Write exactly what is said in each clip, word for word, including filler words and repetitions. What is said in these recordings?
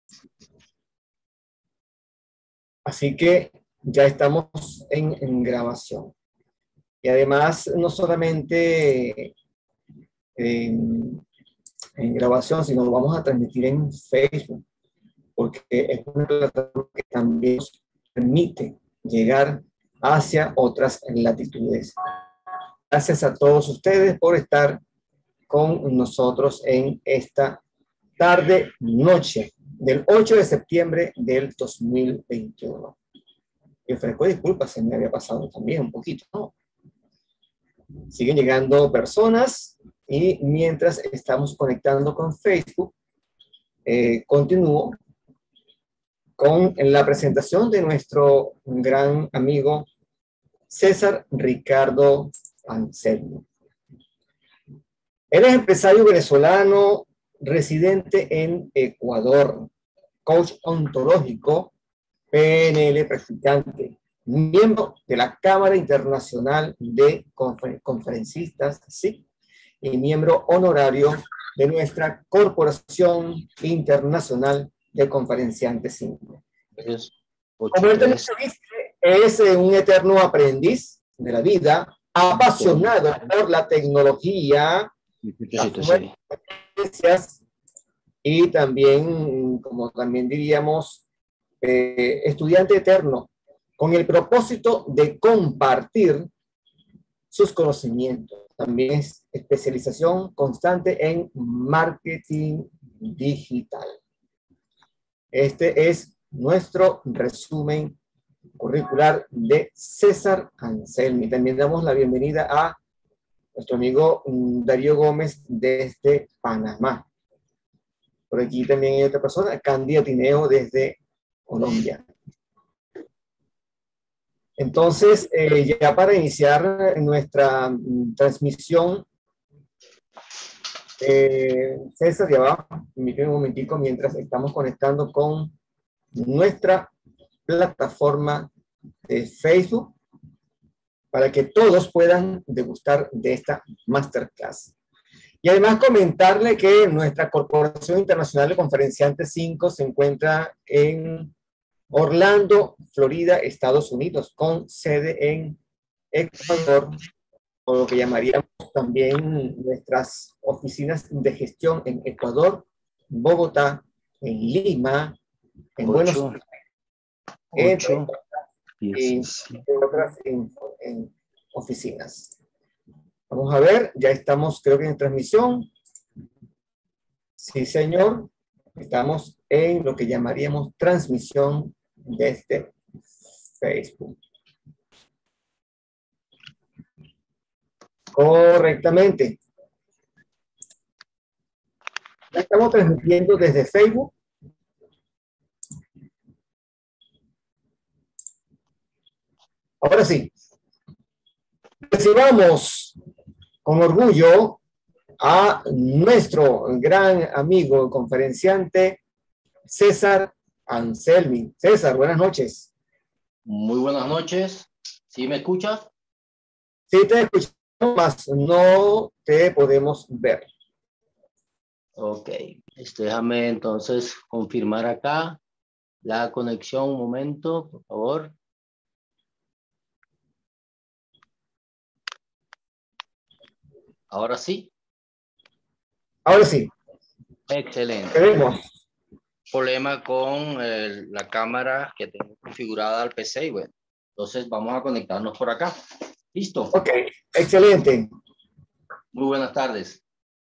Así que ya estamos en, en grabación. Y además, no solamente en, en grabación, sino lo vamos a transmitir en Facebook, porque es una plataforma que también nos permite llegar hacia otras latitudes. Gracias a todos ustedes por estar con nosotros en esta tarde, noche del ocho de septiembre del dos mil veintiuno. Y ofrezco disculpas, se me había pasado también un poquito, ¿no? Siguen llegando personas y mientras estamos conectando con Facebook, eh, continúo con la presentación de nuestro gran amigo César Ricardo Anselmi. Él es empresario venezolano residente en Ecuador, coach ontológico, P N L practicante, miembro de la Cámara Internacional de Confer Conferencistas, sí, y miembro honorario de nuestra Corporación Internacional de Conferenciantes cinco. Como él también se dice, es un eterno aprendiz de la vida, apasionado por la tecnología, las y también, como también diríamos, eh, estudiante eterno, con el propósito de compartir sus conocimientos. También es especialización constante en marketing digital. Este es nuestro resumen curricular de César Anselmi. También damos la bienvenida a nuestro amigo Darío Gómez desde Panamá. Por aquí también hay otra persona, Candida Tineo desde Colombia. Entonces, eh, ya para iniciar nuestra mm, transmisión, eh, César, ya va, permíteme un momentico mientras estamos conectando con nuestra plataforma de Facebook para que todos puedan degustar de esta masterclass. Y además comentarle que nuestra Corporación Internacional de Conferenciantes cinco se encuentra en Orlando, Florida, Estados Unidos, con sede en Ecuador, o lo que llamaríamos también nuestras oficinas de gestión en Ecuador, Bogotá, en Lima, en ocho, Buenos Aires, entre y otras en, en oficinas. Vamos a ver, ya estamos creo que en transmisión. Sí, señor. Estamos en lo que llamaríamos transmisión desde Facebook. Correctamente. Ya estamos transmitiendo desde Facebook. Ahora sí. Recibamos con orgullo a nuestro gran amigo conferenciante César Anselmi. César, buenas noches. Muy buenas noches. ¿Sí me escuchas? Sí, te escuchamos, más no te podemos ver. Ok. Este, déjame entonces confirmar acá la conexión. Un momento, por favor. Ahora sí. Ahora sí. Excelente. Tenemos. Problema con eh, la cámara que tengo configurada al P C y bueno, entonces vamos a conectarnos por acá. ¿Listo? Ok, excelente. Muy buenas tardes.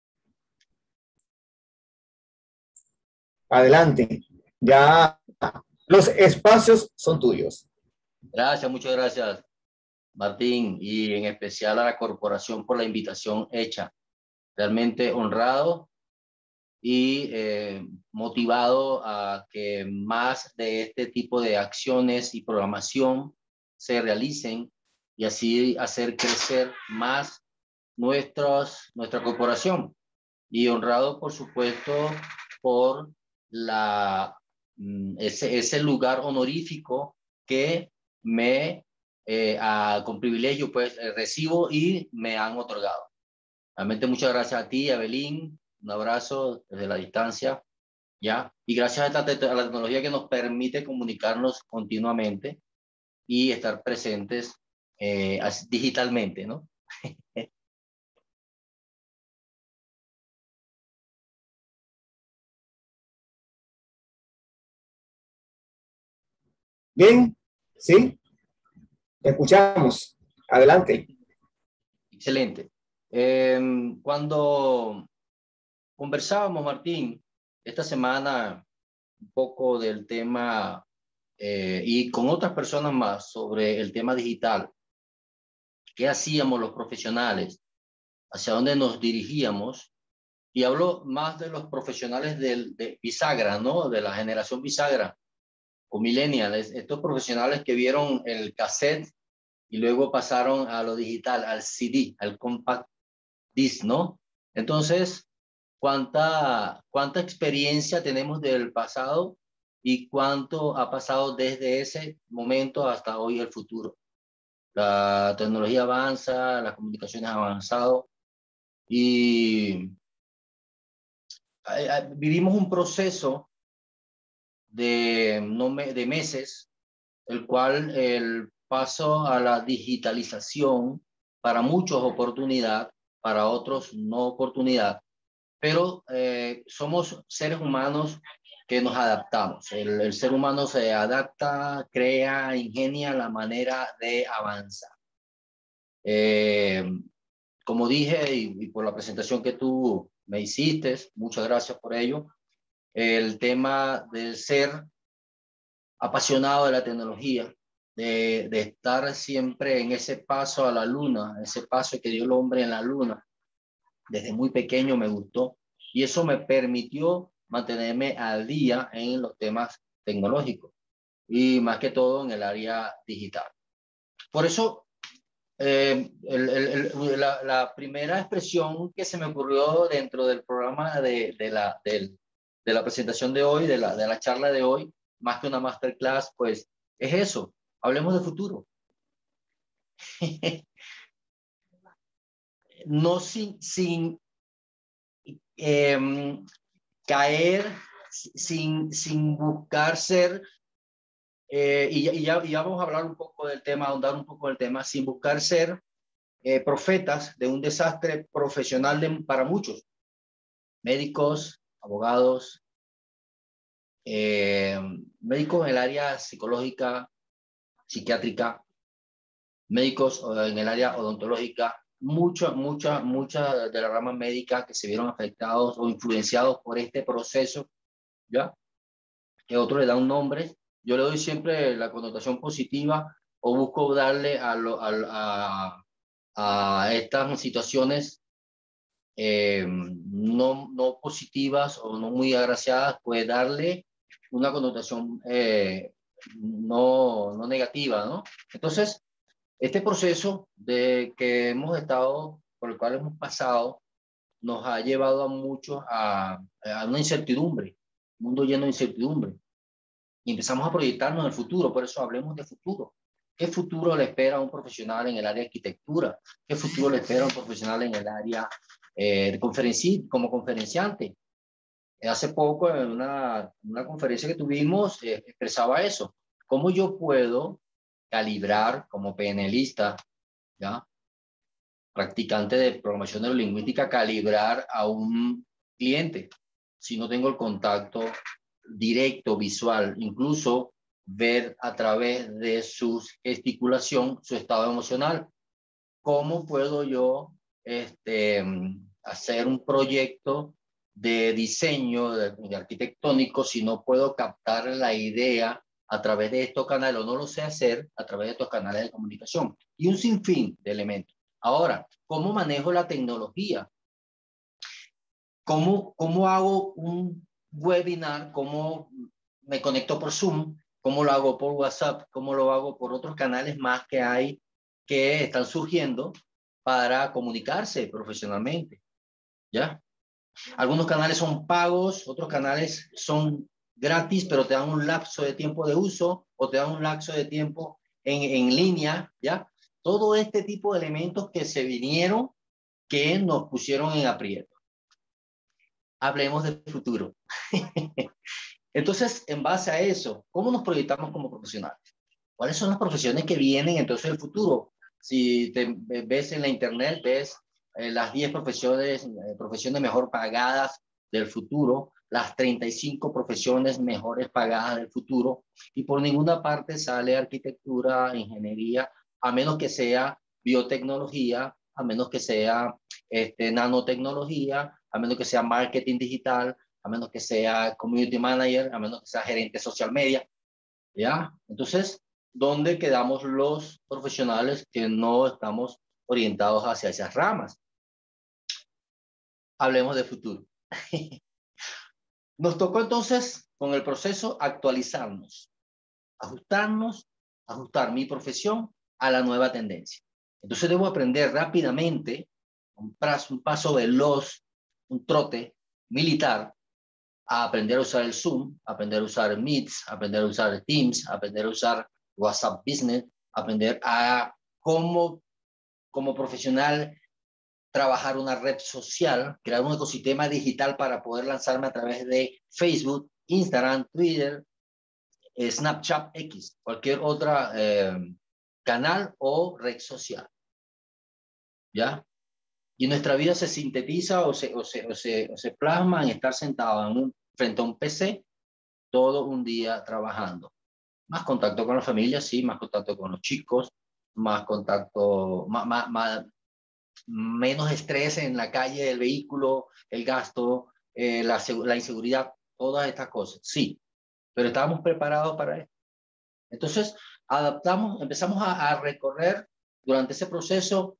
Adelante. Ya los espacios son tuyos. Gracias, muchas gracias, Martín, y en especial a la corporación por la invitación hecha. Realmente honrado y eh, motivado a que más de este tipo de acciones y programación se realicen y así hacer crecer más nuestros, nuestra corporación. Y honrado, por supuesto, por la, ese, ese lugar honorífico que me, eh, a, con privilegio, pues, eh, recibo y me han otorgado. Realmente muchas gracias a ti, Abelín. Un abrazo desde la distancia. ¿ya? Y gracias a, esta te a la tecnología que nos permite comunicarnos continuamente y estar presentes eh, digitalmente, ¿no? Bien, sí, te escuchamos. Adelante. Excelente. Eh, cuando conversábamos, Martín, esta semana un poco del tema eh, y con otras personas más sobre el tema digital, qué hacíamos los profesionales, hacia dónde nos dirigíamos, y hablo más de los profesionales del, de bisagra, ¿no? De la generación bisagra o millennials, estos profesionales que vieron el cassette y luego pasaron a lo digital, al C D, al compact disc, ¿no? Entonces, ¿cuánta, cuánta experiencia tenemos del pasado y cuánto ha pasado desde ese momento hasta hoy el futuro? La tecnología avanza, las comunicaciones han avanzado y vivimos un proceso de, no me, de meses, el cual el paso a la digitalización para muchos oportunidad, para otros no oportunidad, pero eh, somos seres humanos que nos adaptamos. El, el ser humano se adapta, crea, ingenia la manera de avanzar. Eh, como dije, y, y por la presentación que tú me hiciste, muchas gracias por ello, el tema de ser apasionado de la tecnología, de, de estar siempre en ese paso a la luna, ese paso que dio el hombre en la luna, desde muy pequeño me gustó y eso me permitió mantenerme al día en los temas tecnológicos y más que todo en el área digital. Por eso, eh, el, el, el, la, la primera expresión que se me ocurrió dentro del programa de, de, la, del, de la presentación de hoy, de la, de la charla de hoy, más que una masterclass, pues es eso, hablemos de futuro. No sin, sin eh, caer, sin, sin buscar ser, eh, y, y, ya, y ya vamos a hablar un poco del tema, ahondar un poco del tema, sin buscar ser eh, profetas de un desastre profesional de, para muchos, médicos, abogados, eh, médicos en el área psicológica, psiquiátrica, médicos en el área odontológica, muchas, muchas, muchas de las ramas médicas que se vieron afectados o influenciados por este proceso, ¿ya? Que otro le da un nombre. Yo le doy siempre la connotación positiva o busco darle a, lo, a, a, a estas situaciones eh, no, no positivas o no muy agraciadas, pues darle una connotación eh, no, no negativa, ¿no? Entonces, este proceso de que hemos estado, por el cual hemos pasado, nos ha llevado a muchos a, a una incertidumbre, un mundo lleno de incertidumbre. Y empezamos a proyectarnos en el futuro, por eso hablemos de futuro. ¿Qué futuro le espera a un profesional en el área de arquitectura? ¿Qué futuro le espera a un profesional en el área eh, de conferenci como conferenciante? Hace poco, en una, una conferencia que tuvimos, eh, expresaba eso. ¿Cómo yo puedo calibrar como PNLista, ¿ya? Practicante de programación neurolingüística, calibrar a un cliente si no tengo el contacto directo, visual, incluso ver a través de su gesticulación su estado emocional? ¿Cómo puedo yo este, hacer un proyecto de diseño de, de arquitectónico si no puedo captar la idea a través de estos canales, o no lo sé hacer a través de estos canales de comunicación? Y un sinfín de elementos. Ahora, ¿cómo manejo la tecnología? ¿Cómo, cómo hago un webinar? ¿Cómo me conecto por Zoom? ¿Cómo lo hago por WhatsApp? ¿Cómo lo hago por otros canales más que hay que están surgiendo para comunicarse profesionalmente? ¿Ya? Algunos canales son pagos, otros canales son gratis, pero te dan un lapso de tiempo de uso o te dan un lapso de tiempo en, en línea, ¿ya? Todo este tipo de elementos que se vinieron que nos pusieron en aprieto. hablemos del futuro. Entonces, en base a eso, ¿cómo nos proyectamos como profesionales? ¿Cuáles son las profesiones que vienen entonces del futuro? Si te ves en la internet, ves eh, las diez profesiones, eh, profesiones mejor pagadas del futuro, las treinta y cinco profesiones mejores pagadas del futuro, y por ninguna parte sale arquitectura, ingeniería, a menos que sea biotecnología, a menos que sea este, nanotecnología, a menos que sea marketing digital, a menos que sea community manager, a menos que sea gerente social media, ¿ya? Entonces, ¿dónde quedamos los profesionales que no estamos orientados hacia esas ramas? Hablemos de futuro. Nos tocó entonces, con el proceso, actualizarnos, ajustarnos, ajustar mi profesión a la nueva tendencia. Entonces debo aprender rápidamente, un paso, un paso veloz, un trote militar, a aprender a usar el Zoom, aprender a usar Meets, aprender a usar Teams, aprender a usar WhatsApp Business, aprender a cómo, como profesional, trabajar una red social, crear un ecosistema digital para poder lanzarme a través de Facebook, Instagram, Twitter, eh, Snapchat, X, cualquier otra eh, canal o red social. ¿Ya? Y nuestra vida se sintetiza o se, o se, o se, o se plasma en estar sentado en un, frente a un P C todo un día trabajando. Más contacto con la familia, sí, más contacto con los chicos, más contacto, más, más, más, menos estrés en la calle del vehículo, el gasto, eh, la, la inseguridad, todas estas cosas, sí, pero estábamos preparados para esto. Entonces, adaptamos, empezamos a, a recorrer durante ese proceso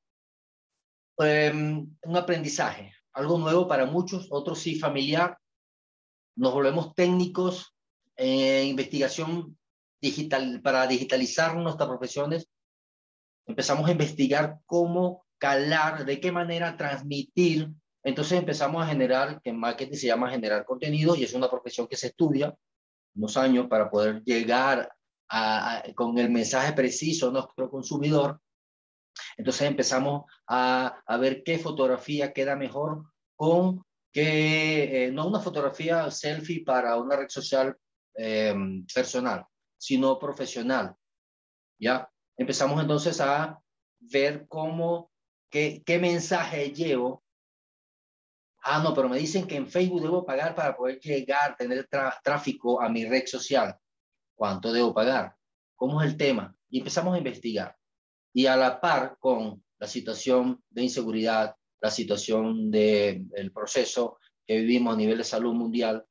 eh, un aprendizaje, algo nuevo para muchos, otros sí familiar. Nos volvemos técnicos en investigación digital para digitalizar nuestras profesiones. Empezamos a investigar cómo calar, de qué manera transmitir. Entonces empezamos a generar, que en marketing se llama generar contenido, y es una profesión que se estudia unos años para poder llegar a, a, con el mensaje preciso a nuestro consumidor. Entonces empezamos a, a ver qué fotografía queda mejor con que, eh, no una fotografía selfie para una red social eh, personal, sino profesional, ¿ya? Empezamos entonces a ver cómo, qué, qué mensaje llevo. Ah, no, pero me dicen que en Facebook debo pagar para poder llegar, tener tráfico a mi red social. ¿Cuánto debo pagar? ¿Cómo es el tema? Y empezamos a investigar. Y a la par con la situación de inseguridad, la situación del de proceso que vivimos a nivel de salud mundial,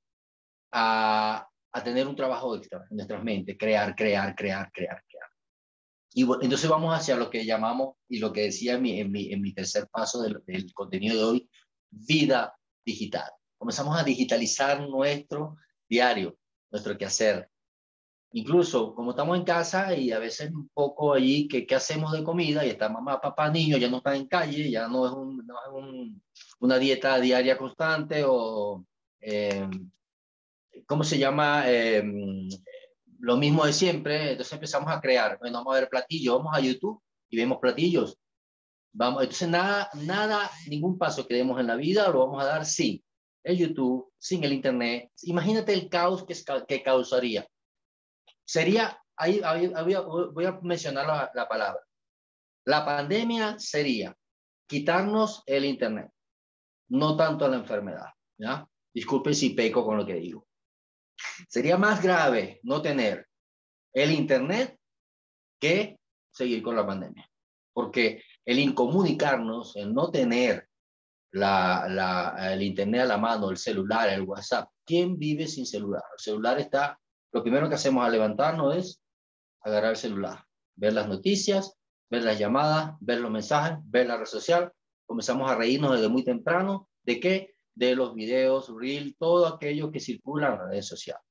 a, a tener un trabajo extra en nuestras mentes, crear, crear, crear, crear, crear. Y bueno, entonces vamos hacia lo que llamamos, y lo que decía en mi, en mi, en mi tercer paso del, del contenido de hoy, vida digital. Comenzamos a digitalizar nuestro diario, nuestro quehacer. Incluso, como estamos en casa y a veces un poco allí, que qué hacemos de comida, y está mamá, papá, niño, ya no están en calle, ya no es, un, no es un, una dieta diaria constante, o, eh, ¿cómo se llama? Eh, lo mismo de siempre. Entonces empezamos a crear. Bueno, vamos a ver platillos, vamos a YouTube y vemos platillos. Vamos, entonces nada, nada, ningún paso que demos en la vida lo vamos a dar sin el YouTube, sin el Internet. Imagínate el caos que, que causaría. Sería, ahí, ahí, ahí voy a mencionar la, la palabra. La pandemia sería quitarnos el Internet, no tanto la enfermedad, ¿ya? Disculpen si peco con lo que digo. Sería más grave no tener el Internet que seguir con la pandemia. Porque el incomunicarnos, el no tener la, la, el Internet a la mano, el celular, el WhatsApp, ¿quién vive sin celular? El celular está, lo primero que hacemos al levantarnos es agarrar el celular, ver las noticias, ver las llamadas, ver los mensajes, ver la red social. Comenzamos a reírnos desde muy temprano. ¿De qué? De los videos, reel, todo aquello que circula en las redes sociales.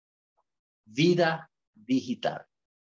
Vida digital.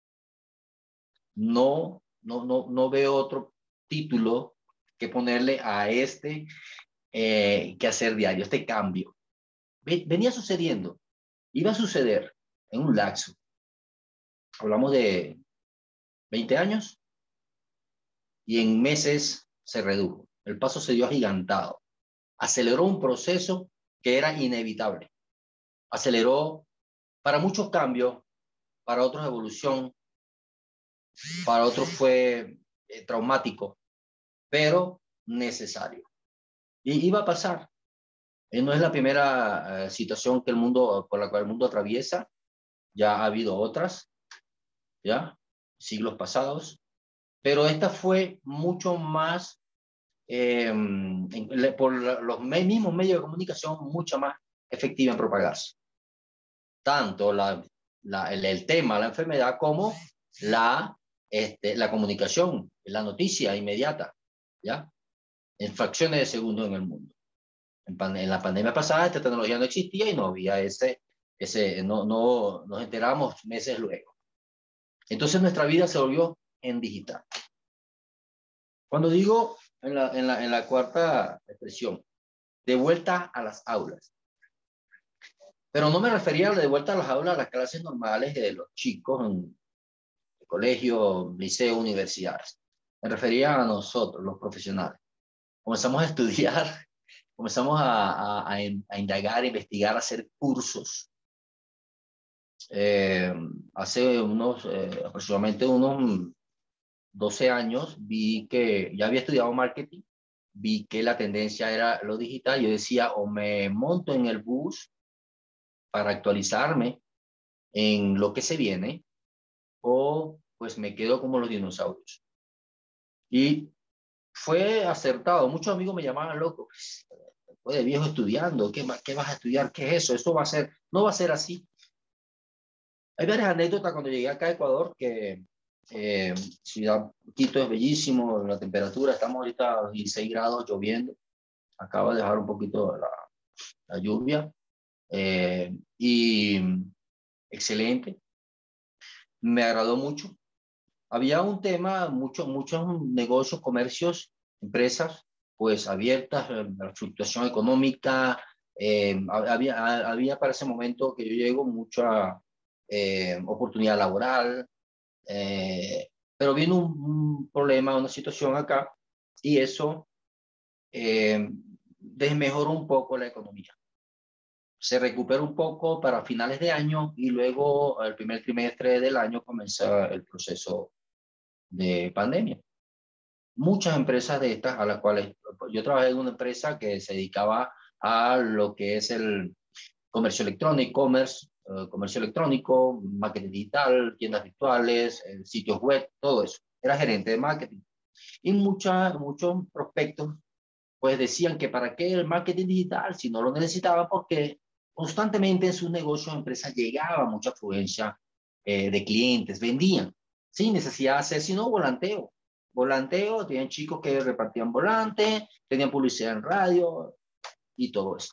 No, no, no, no veo otro título que ponerle a este eh, quehacer diario, este cambio. Venía sucediendo, iba a suceder en un lapso. Hablamos de veinte años, y en meses se redujo. El paso se dio agigantado. Aceleró un proceso que era inevitable. Aceleró para muchos cambios, para otros evolución, para otros fue eh, traumático, pero necesario. Y iba a pasar. Eh, no es la primera eh, situación que el mundo, por la cual el mundo atraviesa. Ya ha habido otras, ya, siglos pasados, pero esta fue mucho más, eh, en, por los mismos medios de comunicación, mucho más efectiva en propagarse. Tanto la, la, el, el tema, la enfermedad, como la, este, la comunicación, la noticia inmediata, ¿ya? En fracciones de segundo en el mundo. En, pan, en la pandemia pasada esta tecnología no existía y no había ese, ese no, no nos enteramos meses luego. Entonces nuestra vida se volvió en digital. Cuando digo en la, en la, en la cuarta expresión, de vuelta a las aulas, pero no me refería a de vuelta a las aulas, a las clases normales de los chicos en el colegio, liceo, universidades. Me refería a nosotros, los profesionales. Comenzamos a estudiar, comenzamos a, a, a indagar, a investigar, a hacer cursos. Eh, hace unos, eh, aproximadamente unos doce años, vi que ya había estudiado marketing, vi que la tendencia era lo digital. Yo decía, o me monto en el bus para actualizarme en lo que se viene, o pues me quedo como los dinosaurios. Y fue acertado. Muchos amigos me llamaban loco. Pues, de viejo estudiando, ¿qué, ¿qué vas a estudiar? ¿Qué es eso? Eso va a ser, no va a ser así. Hay varias anécdotas cuando llegué acá a Ecuador, que eh, Ciudad Quito es bellísimo, la temperatura, estamos ahorita a dieciséis grados, lloviendo, acaba de dejar un poquito la, la lluvia, eh, y excelente, me agradó mucho. Había un tema, muchos muchos negocios, comercios, empresas, pues abiertas, eh, la fluctuación económica, eh, había, había para ese momento que yo llego mucha eh, oportunidad laboral, eh, pero vino un, un problema, una situación acá, y eso eh, desmejoró un poco la economía. Se recuperó un poco para finales de año y luego el primer trimestre del año comenzó el proceso de pandemia. Muchas empresas de estas, a las cuales yo trabajé en una empresa que se dedicaba a lo que es el comercio electrónico, e-commerce, uh, comercio electrónico, marketing digital, tiendas virtuales, eh, sitios web, todo eso. Era gerente de marketing. Y mucha, muchos prospectos pues decían que para qué el marketing digital si no lo necesitaban, porque constantemente en sus negocios o empresas llegaba mucha afluencia eh, de clientes, vendían sin necesidad de hacer sino volanteo. Volanteo, tenían chicos que repartían volantes, tenían publicidad en radio y todo eso.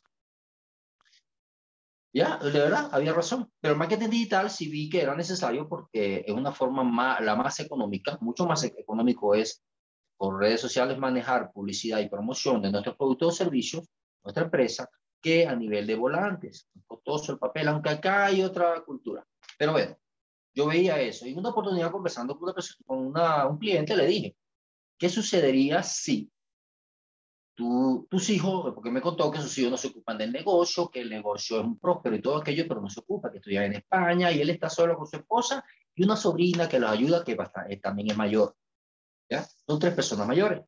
Ya, de verdad, había razón. Pero el marketing digital sí vi que era necesario porque es una forma más, la más económica, mucho más económico es por redes sociales manejar publicidad y promoción de nuestros productos o servicios, nuestra empresa, que a nivel de volantes. Costoso el papel, aunque acá hay otra cultura. Pero bueno, yo veía eso. Y en una oportunidad conversando con, una persona, con una, un cliente le dije, ¿qué sucedería si tú, tus hijos, porque me contó que sus hijos no se ocupan del negocio, que el negocio es un próspero y todo aquello, pero no se ocupa, que estudia en España y él está solo con su esposa y una sobrina que los ayuda, que bastante, también es mayor. ¿Ya? Son tres personas mayores.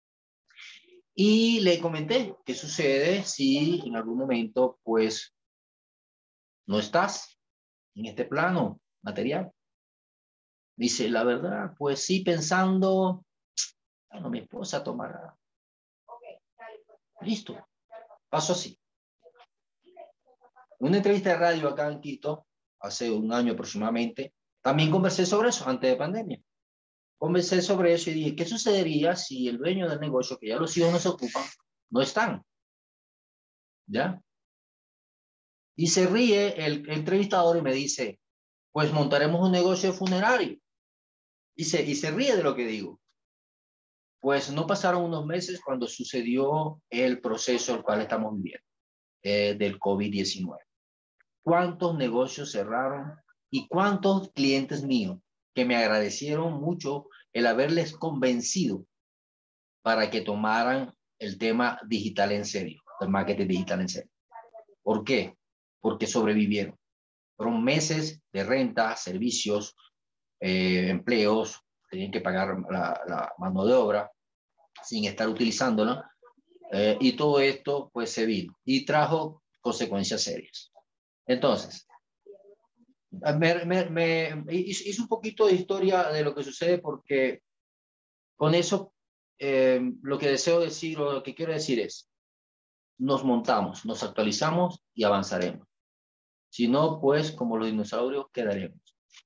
Y le comenté, ¿qué sucede si en algún momento, pues, no estás en este plano material? Dice, la verdad, pues sí, pensando, bueno, mi esposa tomará. Listo, paso así. En una entrevista de radio acá en Quito, hace un año aproximadamente, también conversé sobre eso, antes de pandemia. Conversé sobre eso y dije, ¿qué sucedería si el dueño del negocio, que ya los hijos no se ocupan, no están? ¿Ya? Y se ríe el entrevistador y me dice, pues montaremos un negocio funerario. Y se, y se ríe de lo que digo. Pues no pasaron unos meses cuando sucedió el proceso al cual estamos viviendo, eh, del COVID diecinueve. ¿Cuántos negocios cerraron y cuántos clientes míos que me agradecieron mucho el haberles convencido para que tomaran el tema digital en serio, el marketing digital en serio? ¿Por qué? Porque sobrevivieron. Fueron meses de renta, servicios, eh, empleos, tenían que pagar la, la mano de obra sin estar utilizándola, eh, y todo esto pues se vino y trajo consecuencias serias. Entonces, me, me, me hice un poquito de historia de lo que sucede, porque con eso eh, lo que deseo decir o lo que quiero decir es, nos montamos, nos actualizamos y avanzaremos. Si no, pues como los dinosaurios quedaremos.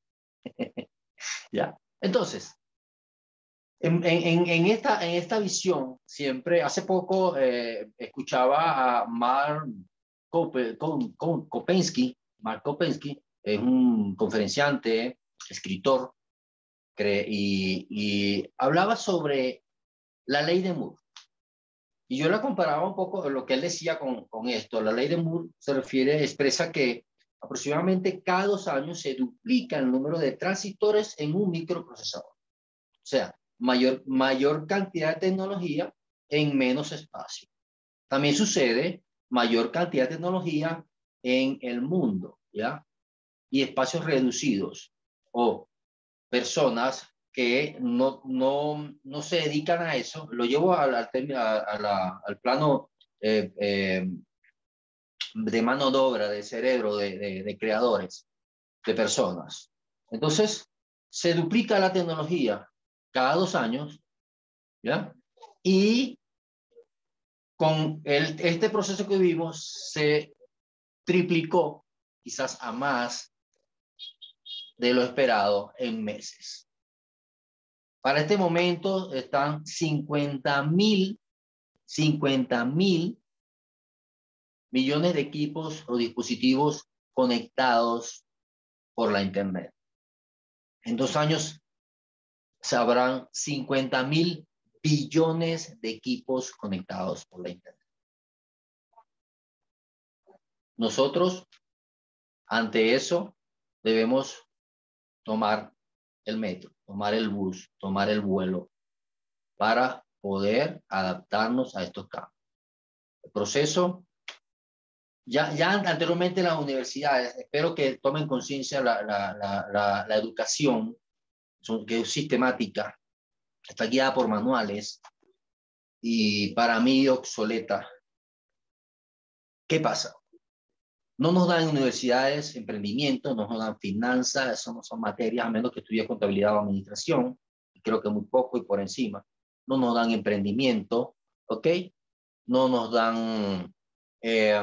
¿Ya? Entonces, en, en, en, esta, en esta visión, siempre, hace poco eh, escuchaba a Mark Kopensky. Mark Kopensky es un conferenciante, escritor, cree, y, y hablaba sobre la ley de Moore. Y yo la comparaba un poco lo que él decía con, con esto. La ley de Moore se refiere, expresa que aproximadamente cada dos años se duplica el número de transistores en un microprocesador. O sea, mayor, mayor cantidad de tecnología en menos espacio. También sucede mayor cantidad de tecnología en el mundo, ¿ya? Y espacios reducidos, o personas que no, no, no se dedican a eso. Lo llevo al, al, a, a la, al plano eh, eh, de mano de obra, de cerebro, de, de, de creadores, de personas. Entonces, se duplica la tecnología cada dos años, ¿ya? Y con el, este proceso que vivimos se triplicó, quizás a más de lo esperado en meses. Para este momento están cincuenta mil, cincuenta mil millones de equipos o dispositivos conectados por la Internet. En dos años se habrán cincuenta mil billones de equipos conectados por la Internet. Nosotros, ante eso, debemos tomar el metro, tomar el bus, tomar el vuelo para poder adaptarnos a estos cambios. El proceso, ya, ya anteriormente en las universidades, espero que tomen conciencia la, la, la, la, la educación, que es sistemática, está guiada por manuales y para mí obsoleta. ¿Qué pasa? No nos dan universidades emprendimiento, no nos dan finanzas, eso no son materias, a menos que estudie contabilidad o administración, y creo que muy poco y por encima. No nos dan emprendimiento, ¿ok? No nos dan eh,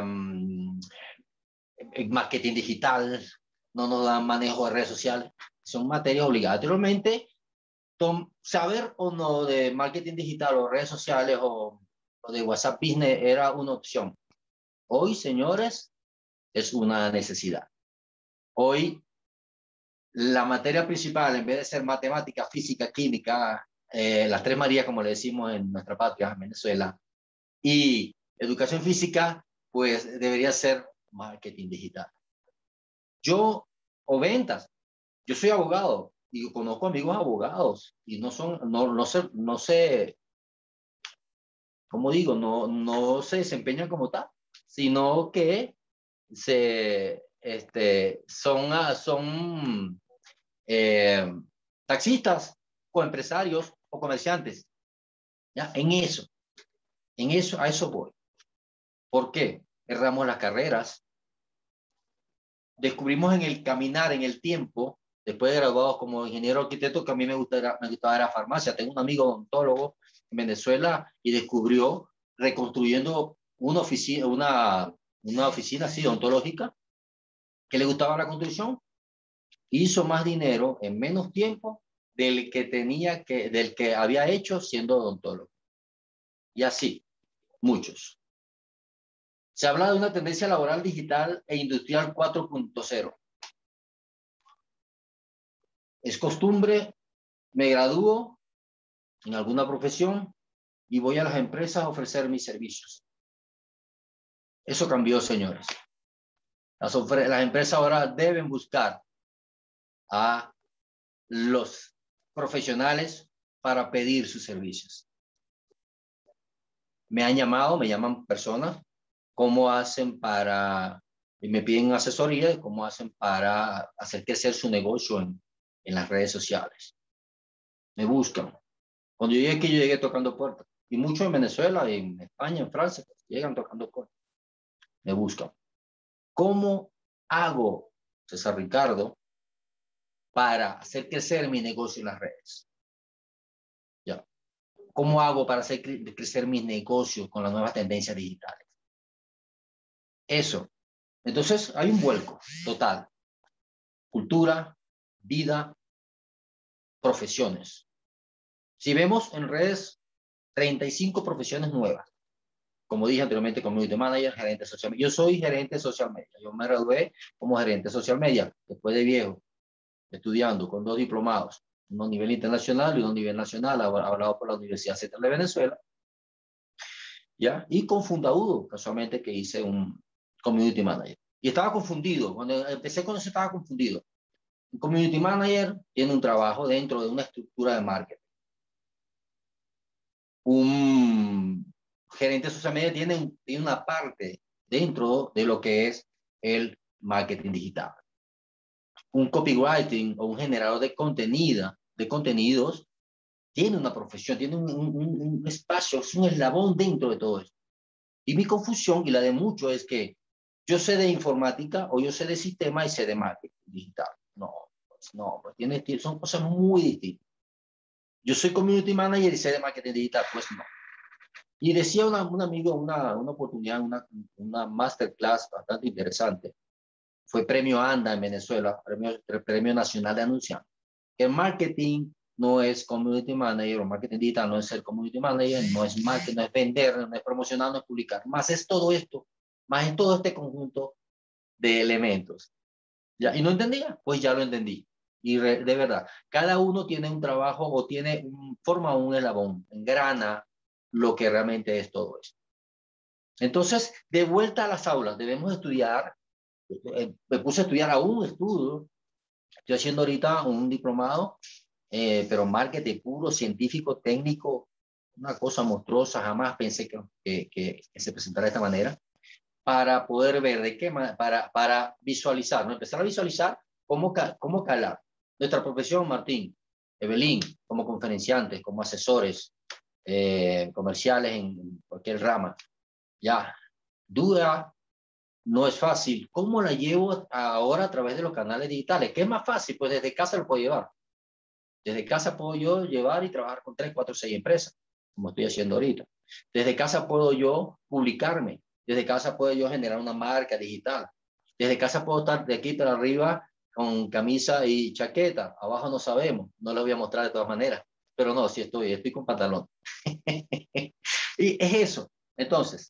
marketing digital, no nos dan manejo de redes sociales, son materias obligadas. Anteriormente, saber o no de marketing digital o redes sociales o, o de WhatsApp Business era una opción. Hoy, señores, es una necesidad. Hoy, la materia principal, en vez de ser matemática, física, química, eh, las tres Marías, como le decimos en nuestra patria, en Venezuela, y educación física, pues debería ser marketing digital. Yo, o ventas, yo soy abogado y conozco amigos abogados y no son, no, no sé, no sé, como digo, no, no se desempeñan como tal, sino que se, este, son, son eh, taxistas o empresarios o comerciantes. ¿Ya? En eso, en eso, a eso voy. ¿Por qué? Erramos las carreras. Descubrimos en el caminar, en el tiempo, después de graduados como ingeniero arquitecto, que a mí me gustaba, me gustaba la farmacia. Tengo un amigo odontólogo en Venezuela y descubrió, reconstruyendo una oficina, una, una oficina así odontológica, que le gustaba la construcción, hizo más dinero en menos tiempo del que tenía que, del que había hecho siendo odontólogo. Y así, muchos. Se habla de una tendencia laboral digital e industrial cuatro punto cero. Es costumbre, me gradúo en alguna profesión y voy a las empresas a ofrecer mis servicios. Eso cambió, señores. Las, las empresas ahora deben buscar a los profesionales para pedir sus servicios. Me han llamado, me llaman personas cómo hacen para, y me piden asesoría de cómo hacen para hacer crecer su negocio en, en las redes sociales. Me buscan. Cuando yo llegué aquí, yo llegué tocando puertas. Y muchos en Venezuela, en España, en Francia, llegan tocando puertas. Me buscan. ¿Cómo hago, César Ricardo, para hacer crecer mi negocio en las redes? ¿Ya? ¿Cómo hago para hacer cre crecer mis negocios con las nuevas tendencias digitales? Eso. Entonces, hay un vuelco total. Cultura, vida, profesiones. Si vemos en redes, treinta y cinco profesiones nuevas. Como dije anteriormente, community manager, gerente social media. Yo soy gerente de social media. Yo me gradué como gerente de social media, después de viejo, estudiando con dos diplomados, uno a nivel internacional y uno a nivel nacional, hablado por la Universidad Central de Venezuela. ¿Ya? Y con Fundaudo, casualmente, que hice un community manager. Y estaba confundido. Cuando empecé con eso estaba confundido. Un community manager tiene un trabajo dentro de una estructura de marketing. Un gerente de social media tiene, tiene una parte dentro de lo que es el marketing digital. Un copywriting o un generador de contenido, de contenidos, tiene una profesión, tiene un, un, un espacio, es un eslabón dentro de todo esto. Y mi confusión y la de muchos es que yo sé de informática o yo sé de sistema y sé de marketing digital. No, pues no, pues tiene, son cosas muy distintas. Yo soy community manager y sé de marketing digital, pues no. Y decía una, un amigo, una, una oportunidad, una, una masterclass bastante interesante. Fue premio ANDA en Venezuela, premio, premio nacional de anunciantes. El marketing no es community manager o marketing digital, no es ser community manager, no es marketing, no es vender, no es promocionar, no es publicar. Más es todo esto, más es todo este conjunto de elementos. ¿Ya? ¿Y no entendía? Pues ya lo entendí. Y re, de verdad, cada uno tiene un trabajo o tiene un, forma un eslabón, engrana lo que realmente es todo esto. Entonces, de vuelta a las aulas, debemos estudiar. Eh, me puse a estudiar a un estudio. Estoy haciendo ahorita un diplomado, eh, pero marketing puro, científico, técnico, una cosa monstruosa. Jamás pensé que, que, que, que se presentara de esta manera, para poder ver de qué manera, para, para visualizar, ¿no? Empezar a visualizar cómo, cómo calar nuestra profesión, Martín, Evelyn, como conferenciantes, como asesores eh, comerciales en cualquier rama. Ya, duda. No es fácil. ¿Cómo la llevo ahora a través de los canales digitales? ¿Qué es más fácil? Pues desde casa lo puedo llevar. Desde casa puedo yo llevar y trabajar con tres, cuatro, seis empresas, como estoy haciendo ahorita. Desde casa puedo yo publicarme. Desde casa puedo yo generar una marca digital. Desde casa puedo estar de aquí para arriba con camisa y chaqueta. Abajo no sabemos. No lo voy a mostrar de todas maneras. Pero no, sí estoy, estoy con pantalón. Y es eso. Entonces,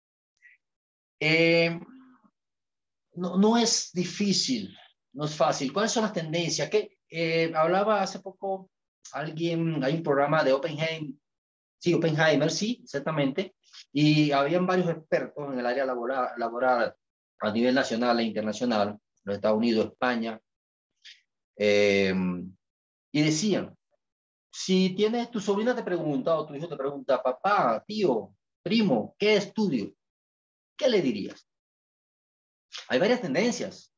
eh, No, no es difícil, no es fácil. ¿Cuáles son las tendencias? Que eh, hablaba hace poco alguien, hay un programa de Oppenheimer, sí, Oppenheimer, sí, exactamente, y habían varios expertos en el área laboral, laboral a nivel nacional e internacional, los Estados Unidos, España, eh, y decían, si tienes, tu sobrina te pregunta o tu hijo te pregunta, papá, tío, primo, ¿qué estudio? ¿Qué le dirías? Hay varias tendencias.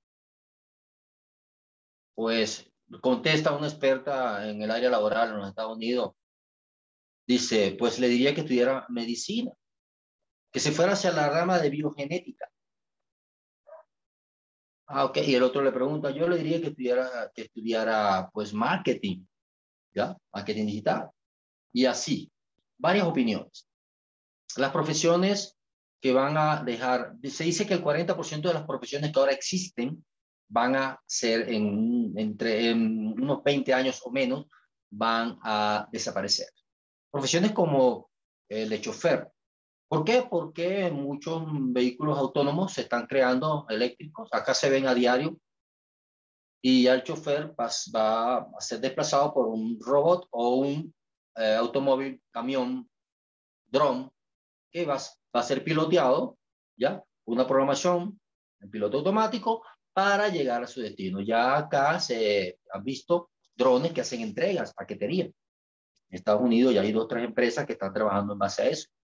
Pues contesta una experta en el área laboral en los Estados Unidos. Dice, pues le diría que estudiara medicina, que se fuera hacia la rama de biogenética. Ah, ok. Y el otro le pregunta, yo le diría que estudiara, que estudiara pues marketing, ¿ya? Marketing digital. Y así, varias opiniones. Las profesiones que van a dejar, se dice que el cuarenta por ciento de las profesiones que ahora existen van a ser en, entre en unos veinte años o menos, van a desaparecer. Profesiones como el de chofer. ¿Por qué? Porque muchos vehículos autónomos se están creando eléctricos. Acá se ven a diario y ya el chofer va, va a ser desplazado por un robot o un eh, automóvil, camión, dron, que va, va a ser piloteado, ¿ya? Una programación en piloto automático para llegar a su destino. Ya acá se han visto drones que hacen entregas, paquetería. En Estados Unidos ya hay dos o tres empresas que están trabajando en base a eso.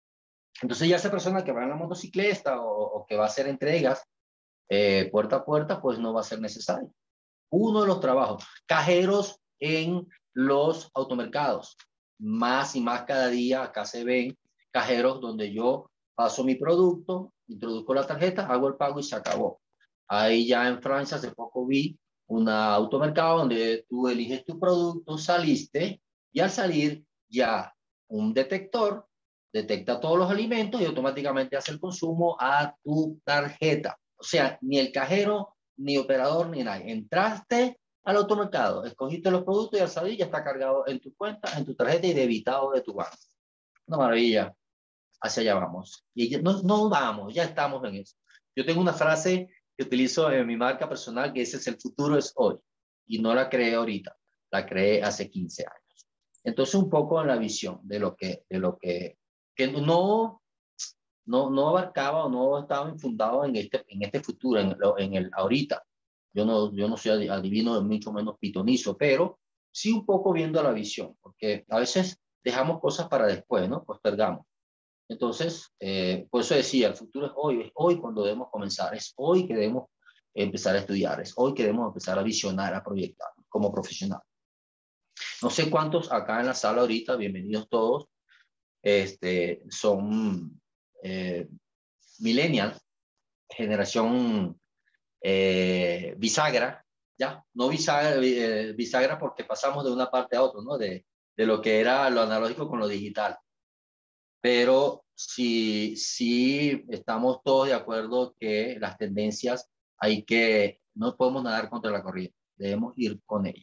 Entonces ya esa persona que va en la motocicleta o, o que va a hacer entregas eh, puerta a puerta, pues no va a ser necesario. Uno de los trabajos, cajeros en los automercados. Más y más cada día acá se ven cajeros donde yo paso mi producto, introduzco la tarjeta, hago el pago y se acabó. Ahí ya en Francia hace poco vi un automercado donde tú eliges tu producto, saliste y al salir ya un detector detecta todos los alimentos y automáticamente hace el consumo a tu tarjeta. O sea, ni el cajero, ni operador, ni nadie. Entraste al automercado, escogiste los productos y al salir ya está cargado en tu cuenta, en tu tarjeta y debitado de tu banco. Una maravilla. Hacia allá vamos. Y ya, no, no vamos, ya estamos en eso. Yo tengo una frase que utilizo en mi marca personal que dice: el futuro es hoy. Y no la creé ahorita, la creé hace quince años. Entonces un poco en la visión de lo que, de lo que, que no, no, no abarcaba o no estaba infundado en este, en este futuro, en, en el ahorita. Yo no, yo no soy adivino, mucho menos pitonizo, pero sí un poco viendo la visión, porque a veces dejamos cosas para después, ¿no? Postergamos. Entonces, eh, por eso decía, el futuro es hoy, es hoy cuando debemos comenzar, es hoy que debemos empezar a estudiar, es hoy que debemos empezar a visionar, a proyectar como profesional. No sé cuántos acá en la sala ahorita, bienvenidos todos, este, son eh, millennials, generación eh, bisagra, ¿ya? No bisagra, eh, bisagra porque pasamos de una parte a otra, ¿no? De, de lo que era lo analógico con lo digital. Pero sí, sí estamos todos de acuerdo que las tendencias hay que, no podemos nadar contra la corriente, debemos ir con ellas.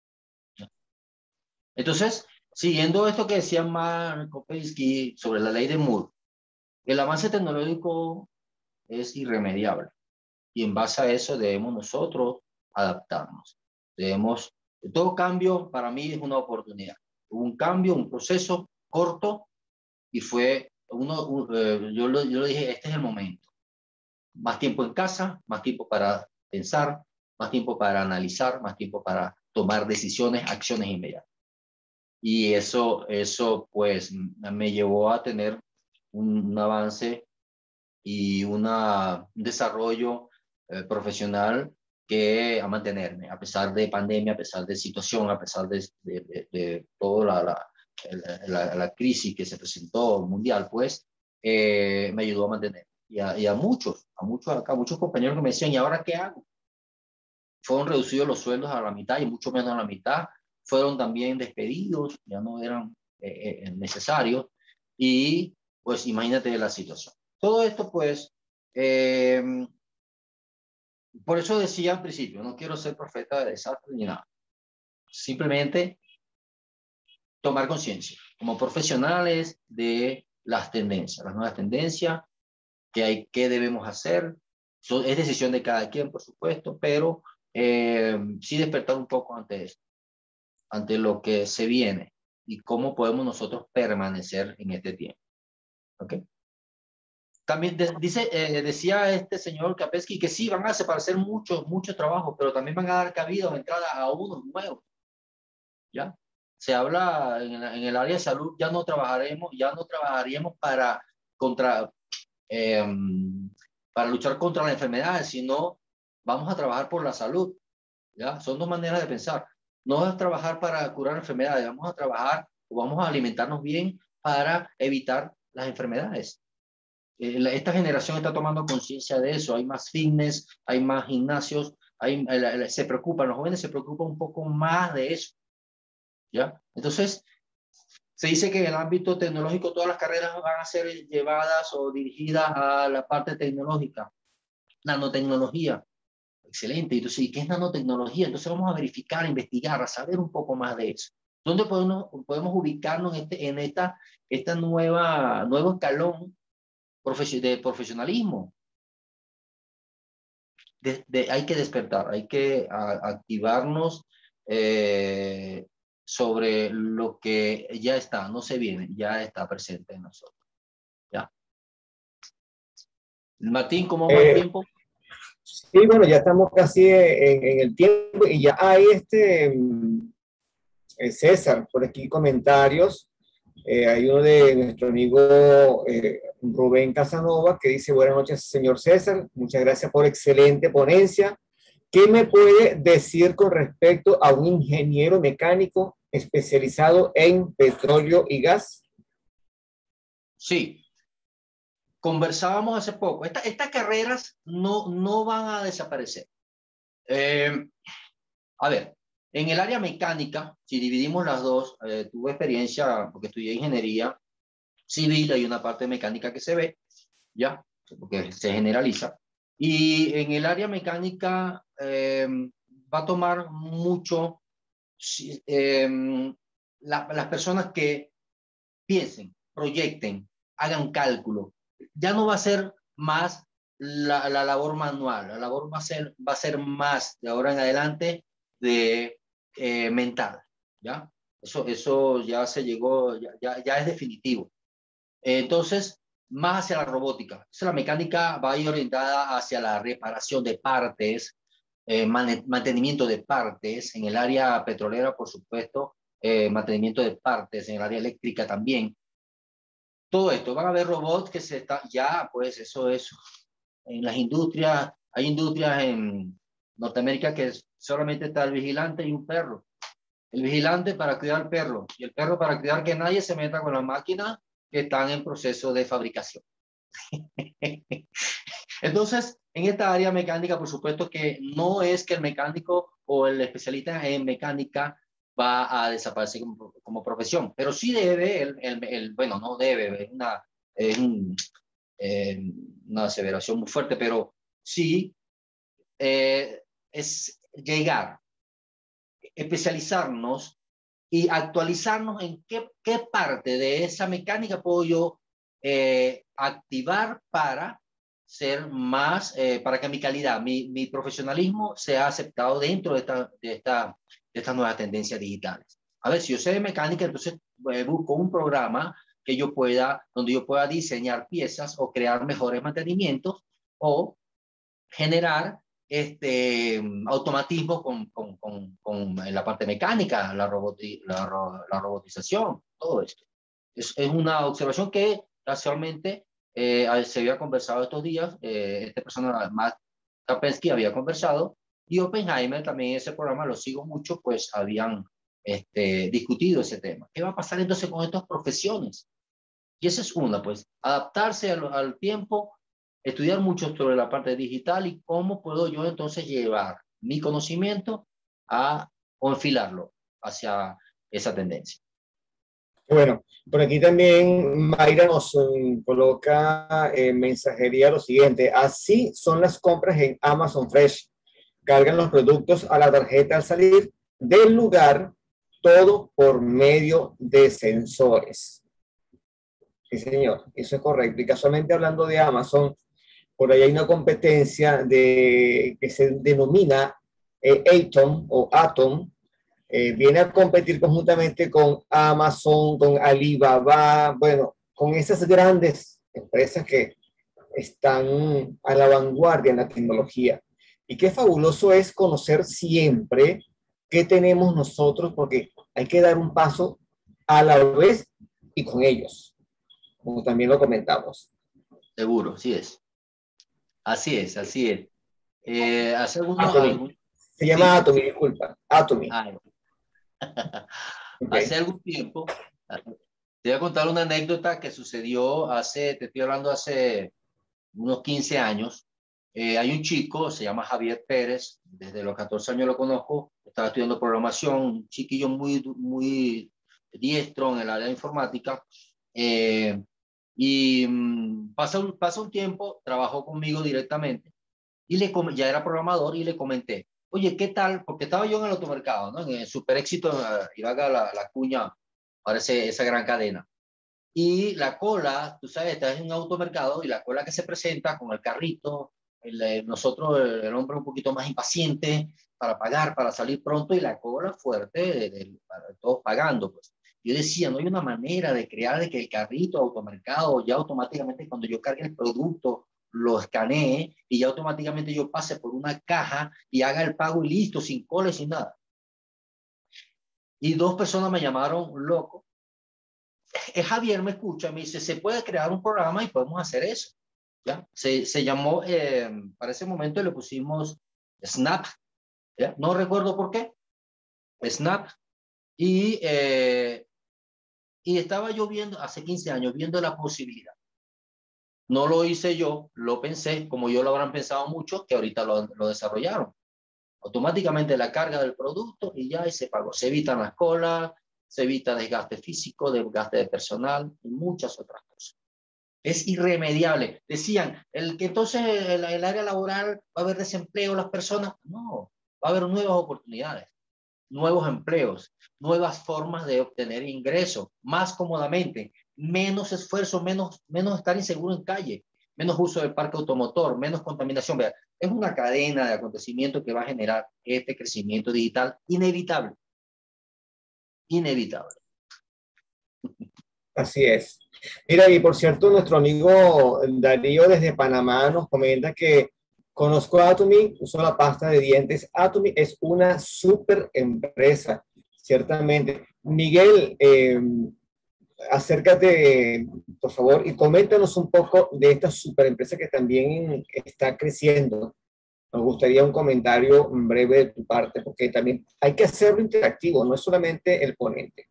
Entonces, siguiendo esto que decía Mark Kopetsky sobre la ley de Moore, el avance tecnológico es irremediable y en base a eso debemos nosotros adaptarnos. Debemos, todo cambio para mí es una oportunidad. Un cambio, un proceso corto y fue uno, un, eh, yo, lo, yo lo dije, este es el momento. Más tiempo en casa, más tiempo para pensar, más tiempo para analizar, más tiempo para tomar decisiones, acciones inmediatas. Y eso, eso pues me llevó a tener un, un avance y una, un desarrollo eh, profesional que a mantenerme, a pesar de pandemia, a pesar de situación, a pesar de, de, de, de toda la, la, la, la crisis que se presentó mundial, pues eh, me ayudó a mantener. Y a, y a muchos, a muchos acá, muchos compañeros que me decían, ¿y ahora qué hago? Fueron reducidos los sueldos a la mitad y mucho menos a la mitad. Fueron también despedidos, ya no eran eh, eh, necesarios. Y pues imagínate la situación. Todo esto pues, eh, por eso decía al principio, no quiero ser profeta de desastre ni nada. Simplemente tomar conciencia como profesionales de las tendencias, las nuevas tendencias, que hay, qué debemos hacer. So, es decisión de cada quien, por supuesto, pero eh, sí despertar un poco ante eso, ante lo que se viene y cómo podemos nosotros permanecer en este tiempo. ¿Ok? También de, dice, eh, decía este señor Kopetsky que sí, van a hacer muchos, muchos trabajos, pero también van a dar cabida o entrada a unos nuevos. ¿Ya? Se habla en, en el área de salud, ya no trabajaremos, ya no trabajaríamos para, contra, eh, para luchar contra la enfermedad, sino vamos a trabajar por la salud. ¿Ya? Son dos maneras de pensar. No es trabajar para curar enfermedades, vamos a trabajar o vamos a alimentarnos bien para evitar las enfermedades. Eh, esta generación está tomando conciencia de eso. Hay más fitness, hay más gimnasios, hay, eh, se preocupan, los jóvenes se preocupan un poco más de eso. ¿Ya? Entonces, se dice que en el ámbito tecnológico todas las carreras van a ser llevadas o dirigidas a la parte tecnológica, nanotecnología. Excelente. Entonces, ¿y qué es nanotecnología? Entonces vamos a verificar, a investigar, a saber un poco más de eso. ¿Dónde podemos, podemos ubicarnos en, este, en esta, esta nueva, nuevo escalón de profesionalismo? De, de, hay que despertar, hay que a, activarnos eh, sobre lo que ya está, no se viene, ya está presente en nosotros. ¿Ya? Martín, ¿cómo va el Eh, tiempo? sí, bueno, ya estamos casi en, en el tiempo y ya hay este, César, por aquí comentarios. Eh, hay uno de nuestro amigo eh, Rubén Casanova que dice, buenas noches, señor César, muchas gracias por excelente ponencia. ¿Qué me puede decir con respecto a un ingeniero mecánico especializado en petróleo y gas? Sí, conversábamos hace poco. Esta, estas carreras no, no van a desaparecer. Eh, a ver, en el área mecánica, si dividimos las dos, eh, tuve experiencia porque estudié ingeniería civil, hay una parte mecánica que se ve, ya, porque se generaliza. Y en el área mecánica eh, va a tomar mucho eh, la, las personas que piensen, proyecten, hagan cálculo. Ya no va a ser más la, la labor manual, la labor va a ser, va a ser más de ahora en adelante de eh, mental, ¿ya? Eso, eso ya se llegó, ya, ya, ya es definitivo. Entonces, más hacia la robótica. Entonces, la mecánica va a ir orientada hacia la reparación de partes, eh, man mantenimiento de partes, en el área petrolera, por supuesto, eh, mantenimiento de partes, en el área eléctrica también. Todo esto, van a haber robots que se está, ya, pues eso es, en las industrias, hay industrias en Norteamérica que solamente está el vigilante y un perro. El vigilante para cuidar al perro y el perro para cuidar que nadie se meta con las máquinas que están en proceso de fabricación. Entonces, en esta área mecánica, por supuesto que no es que el mecánico o el especialista en mecánica va a desaparecer como, como profesión, pero sí debe, el, el, el, bueno, no debe, es una, es un, eh, una aseveración muy fuerte, pero sí eh, es llegar, especializarnos y actualizarnos en qué, qué parte de esa mecánica puedo yo eh, activar para ser más, eh, para que mi calidad, mi, mi profesionalismo sea aceptado dentro de esta, de esta, de estas nuevas tendencias digitales. A ver, si yo sé de mecánica, entonces eh, busco un programa que yo pueda, donde yo pueda diseñar piezas o crear mejores mantenimientos o generar este automatismo con, con, con, con la parte mecánica, la, roboti, la, la robotización, todo esto. Es, es una observación que casualmente eh, se había conversado estos días, eh, esta persona, Matt Kapensky, había conversado, y Oppenheimer también ese programa lo sigo mucho, pues habían este, discutido ese tema. ¿Qué va a pasar entonces con estas profesiones? Y esa es una, pues, adaptarse al, al tiempo, estudiar mucho sobre la parte digital y cómo puedo yo entonces llevar mi conocimiento a o enfilarlo hacia esa tendencia. Bueno, por aquí también Mayra nos um, coloca en mensajería lo siguiente. Así son las compras en Amazon Fresh. Cargan los productos a la tarjeta al salir del lugar, todo por medio de sensores. Sí, señor, eso es correcto. Y casualmente hablando de Amazon, por ahí hay una competencia de, que se denomina eh, Atom o Atom. Eh, viene a competir conjuntamente con Amazon, con Alibaba, bueno, con esas grandes empresas que están a la vanguardia en la tecnología. Y qué fabuloso es conocer siempre qué tenemos nosotros, porque hay que dar un paso a la vez y con ellos, como también lo comentamos. Seguro, así es. Así es, así es. Eh, hace algunos, Atomy. algún, Se llama sí, Atomy, disculpa. Atomy. ay, hace Okay. algún tiempo, te voy a contar una anécdota que sucedió hace, te estoy hablando hace unos quince años. Eh, hay un chico, se llama Javier Pérez, desde los catorce años lo conozco, estaba estudiando programación, un chiquillo muy, muy diestro en el área de informática. Eh, y mm, pasa, un, pasa un tiempo, trabajó conmigo directamente y le ya era programador y le comenté, oye, ¿qué tal? Porque estaba yo en el automercado, ¿no? En el super éxito, y vaga la, la cuña, parece esa gran cadena. Y la cola, tú sabes, estás en un automercado y la cola que se presenta con el carrito, el, el, nosotros, el, el hombre un poquito más impaciente para pagar, para salir pronto, y la cola fuerte, de, de, para todos pagando, pues. Yo decía, no hay una manera de crear de que el carrito automercado ya automáticamente cuando yo cargue el producto lo escanee y ya automáticamente yo pase por una caja y haga el pago y listo, sin cola y sin nada. Y dos personas me llamaron loco Javier me escucha, me dice, se puede crear un programa y podemos hacer eso. ¿Ya? Se, se llamó, eh, para ese momento le pusimos Snap, ¿ya? No recuerdo por qué, Snap, y, eh, y estaba yo viendo, hace quince años, viendo la posibilidad. No lo hice yo, lo pensé, como yo lo habrán pensado muchos, que ahorita lo, lo desarrollaron. Automáticamente la carga del producto y ya y se pagó. Se evitan las colas, se evita desgaste físico, desgaste de personal y muchas otras cosas. Es irremediable. Decían, el que entonces el, el área laboral va a haber desempleo, las personas. No, va a haber nuevas oportunidades, nuevos empleos, nuevas formas de obtener ingresos, más cómodamente, menos esfuerzo, menos, menos estar inseguro en calle, menos uso del parque automotor, menos contaminación. Vea, es una cadena de acontecimientos que va a generar este crecimiento digital inevitable. Inevitable. Así es. Mira, y por cierto, nuestro amigo Darío desde Panamá nos comenta que conozco a Atomy, uso la pasta de dientes. Atomy es una súper empresa, ciertamente. Miguel, eh, acércate, por favor, y coméntanos un poco de esta súper empresa que también está creciendo. Nos gustaría un comentario breve de tu parte, porque también hay que hacerlo interactivo, no es solamente el ponente.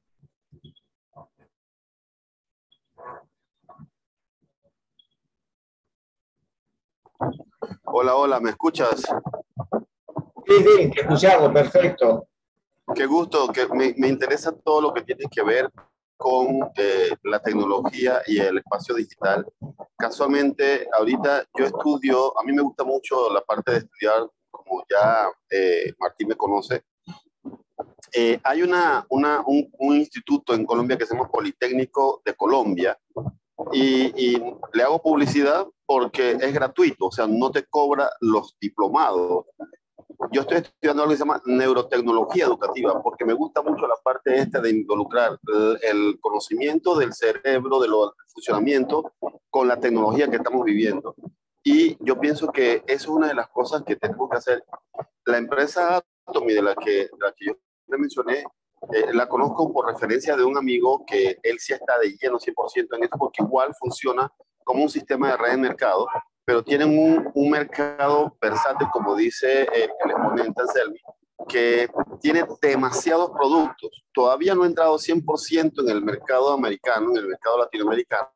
Hola, hola, ¿me escuchas? Sí, sí, te escuchamos, perfecto. Qué gusto, que me, me interesa todo lo que tiene que ver con eh, la tecnología y el espacio digital. Casualmente, ahorita yo estudio, a mí me gusta mucho la parte de estudiar, como ya eh, Martín me conoce. Eh, hay una, una, un, un instituto en Colombia que se llama Politécnico de Colombia, y, y le hago publicidad porque es gratuito, o sea, no te cobra los diplomados. Yo estoy estudiando algo que se llama neurotecnología educativa, porque me gusta mucho la parte esta de involucrar el, el conocimiento del cerebro, de los funcionamientos, con la tecnología que estamos viviendo. Y yo pienso que eso es una de las cosas que tenemos que hacer. La empresa Atomy, de la que, de la que yo le mencioné, eh, la conozco por referencia de un amigo que él sí está de lleno cien por ciento en esto, porque igual funciona como un sistema de red de mercado, pero tienen un, un mercado versátil, como dice el, el exponente Anselmi, que tiene demasiados productos. Todavía no ha entrado cien por ciento en el mercado americano, en el mercado latinoamericano,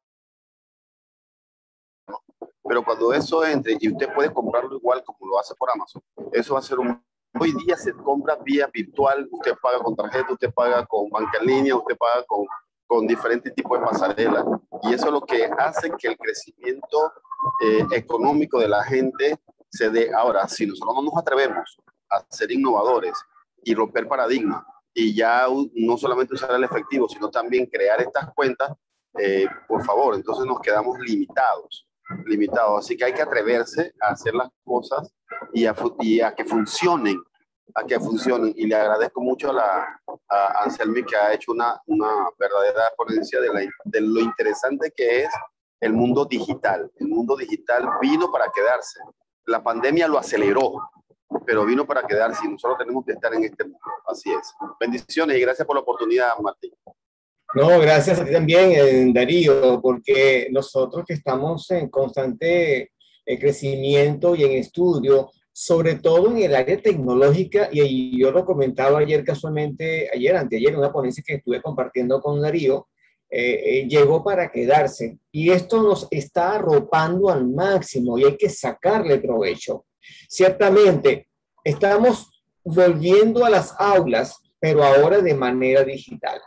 pero cuando eso entre, y usted puede comprarlo igual como lo hace por Amazon, eso va a ser un... Hoy día se compra vía virtual, usted paga con tarjeta, usted paga con banca en línea, usted paga con, con diferentes tipos de pasarelas, y eso es lo que hace que el crecimiento eh, económico de la gente se dé. Ahora, si nosotros no nos atrevemos a ser innovadores y romper paradigmas, y ya no solamente usar el efectivo, sino también crear estas cuentas, eh, por favor, entonces nos quedamos limitados, limitados. Así que hay que atreverse a hacer las cosas y a, y a que funcionen, a que funcionen. Y le agradezco mucho a, la, a Anselmi, que ha hecho una, una verdadera ponencia de, la, de lo interesante que es el mundo digital. El mundo digital vino para quedarse. La pandemia lo aceleró, pero vino para quedarse y nosotros tenemos que estar en este mundo. Así es. Bendiciones y gracias por la oportunidad, Martín. No, gracias a ti también, eh, Darío, porque nosotros que estamos en constante eh, crecimiento y en estudio, sobre todo en el área tecnológica, y, y yo lo comentaba ayer casualmente, ayer, anteayer, en una ponencia que estuve compartiendo con Darío, eh, eh, llegó para quedarse. Y esto nos está arropando al máximo y hay que sacarle provecho. Ciertamente, estamos volviendo a las aulas, pero ahora de manera digital.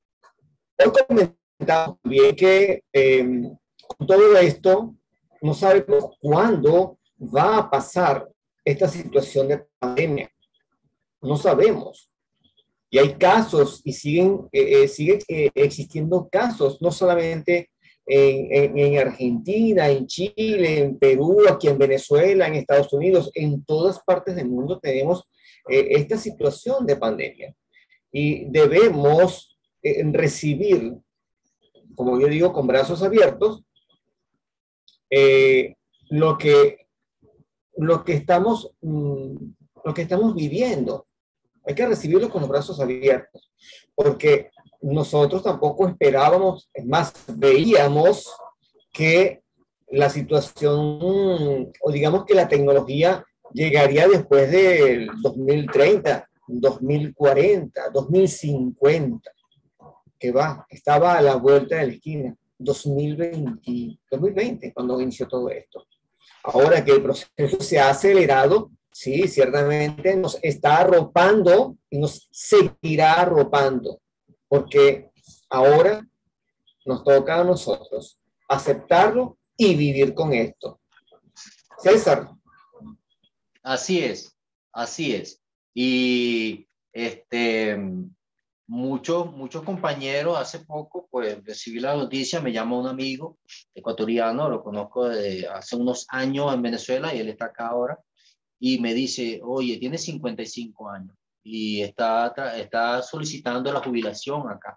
Hoy comentaba bien que eh, con todo esto no sabemos cuándo va a pasar esta situación de pandemia. No sabemos. Y hay casos y siguen, eh, siguen eh, existiendo casos, no solamente en, en, en Argentina, en Chile, en Perú, aquí en Venezuela, en Estados Unidos, en todas partes del mundo tenemos eh, esta situación de pandemia. Y debemos eh, recibir, como yo digo, con brazos abiertos, eh, lo, que, lo, que estamos, mm, lo que estamos viviendo. Hay que recibirlo con los brazos abiertos, porque nosotros tampoco esperábamos, es más, veíamos que la situación, o digamos que la tecnología llegaría después del dos mil treinta, dos mil cuarenta, dos mil cincuenta, que va, estaba a la vuelta de la esquina, dos mil veinte, dos mil veinte, cuando inició todo esto. Ahora que el proceso se ha acelerado, sí, ciertamente nos está arropando y nos seguirá arropando, porque ahora nos toca a nosotros aceptarlo y vivir con esto. César. Así es, así es. Y este, muchos, muchos compañeros, hace poco, pues recibí la noticia, me llama un amigo ecuatoriano, lo conozco desde hace unos años en Venezuela y él está acá ahora, y me dice, oye, tiene cincuenta y cinco años y está, está solicitando la jubilación acá.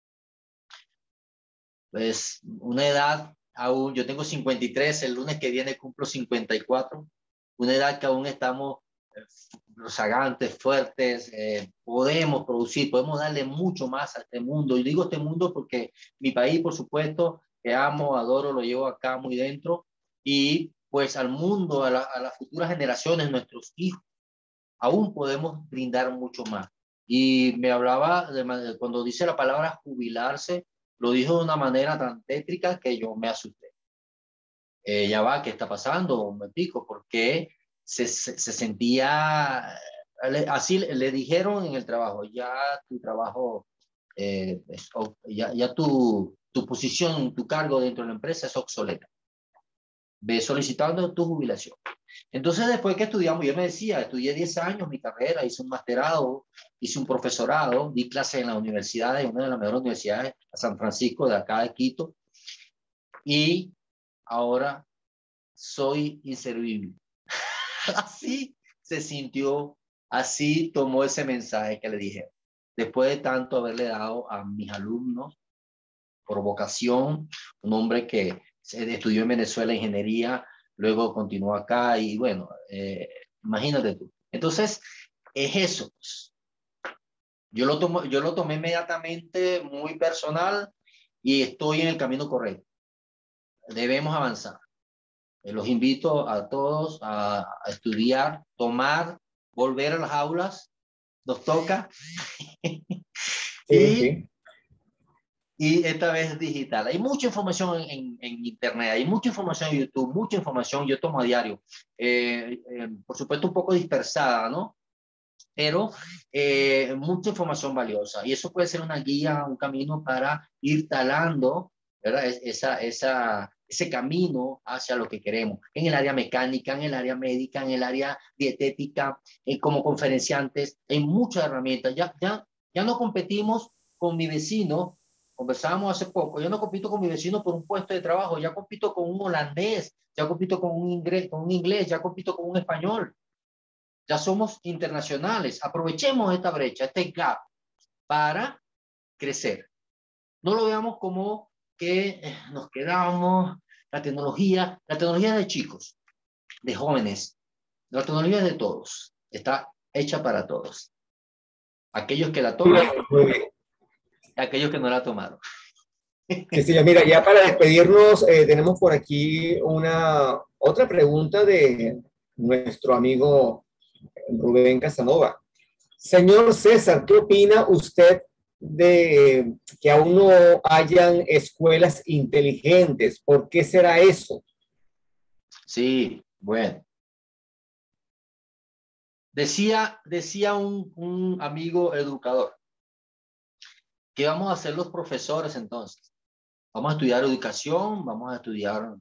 Pues una edad aún, yo tengo cincuenta y tres, el lunes que viene cumplo cincuenta y cuatro, una edad que aún estamos rozagantes, fuertes, eh, podemos producir, podemos darle mucho más a este mundo. Y digo este mundo porque mi país, por supuesto, que amo, adoro, lo llevo acá muy dentro, y pues al mundo, a, la, a las futuras generaciones, nuestros hijos, aún podemos brindar mucho más. Y me hablaba, de, cuando dice la palabra jubilarse, lo dijo de una manera tan tétrica que yo me asusté. Eh, ya va, ¿qué está pasando? Me pico, porque se, se, se sentía, así le, le dijeron en el trabajo, ya tu trabajo, eh, es, ya, ya tu, tu posición, tu cargo dentro de la empresa es obsoleta. Ve solicitando tu jubilación. Entonces, después que estudiamos, yo me decía, estudié diez años mi carrera, hice un masterado, hice un profesorado, di clases en la universidad, en una de las mejores universidades, a San Francisco, de acá de Quito, y ahora soy inservible. Así se sintió, así tomó ese mensaje que le dije. Después de tanto haberle dado a mis alumnos por vocación, un hombre que estudió en Venezuela ingeniería, luego continuó acá y bueno, eh, imagínate tú. Entonces, es eso. Yo lo, tomo, yo lo tomé inmediatamente muy personal y estoy en el camino correcto. Debemos avanzar. Los invito a todos a, a estudiar, tomar, volver a las aulas, nos toca. Sí, y, sí. y esta vez digital. Hay mucha información en, en, en Internet, hay mucha información en YouTube, mucha información, yo tomo a diario. Eh, eh, por supuesto un poco dispersada, ¿no? Pero eh, mucha información valiosa. Y eso puede ser una guía, un camino para ir talando, ¿verdad? Esa, esa, ese camino hacia lo que queremos. En el área mecánica, en el área médica, en el área dietética, eh, como conferenciantes, hay muchas herramientas. Ya, ya, ya no competimos con mi vecino. Conversábamos hace poco. Yo no compito con mi vecino por un puesto de trabajo. Ya compito con un holandés, ya compito con un inglés, con un inglés, ya compito con un español. Ya somos internacionales. Aprovechemos esta brecha, este gap, para crecer. No lo veamos como que nos quedamos, la tecnología, la tecnología es de chicos, de jóvenes, la tecnología es de todos, está hecha para todos. Aquellos que la toman, aquellos que no la tomaron. Sí, sí, mira, ya para despedirnos, eh, tenemos por aquí una otra pregunta de nuestro amigo Rubén Casanova. Señor César, ¿qué opina usted de que aún no hayan escuelas inteligentes? ¿Por qué será eso? Sí, bueno. Decía, decía un, un amigo educador, ¿qué vamos a hacer los profesores entonces? Vamos a estudiar educación, vamos a estudiar